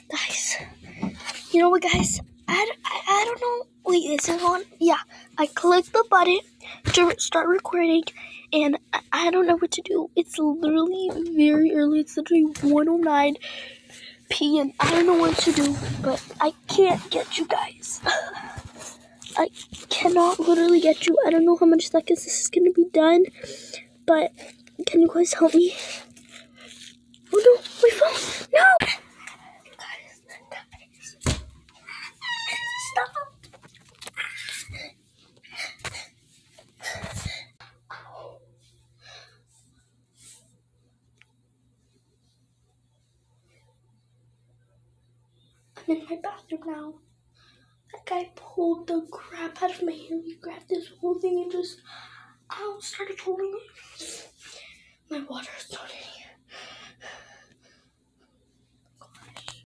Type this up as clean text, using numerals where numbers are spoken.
Guys, you know what, guys? I don't know. Wait, is it on? Yeah, I clicked the button to start recording, and I don't know what to do. It's literally very early. It's literally 1:09 p.m. I don't know what to do, but I can't get you guys. I cannot literally get you. I don't know how much seconds this is going to be done, but can you guys help me? Oh no, my phone! No! Guys, stop! I'm in my bathroom now. That guy pulled the crap out of my hair. He grabbed this whole thing and just, started pulling it. My water started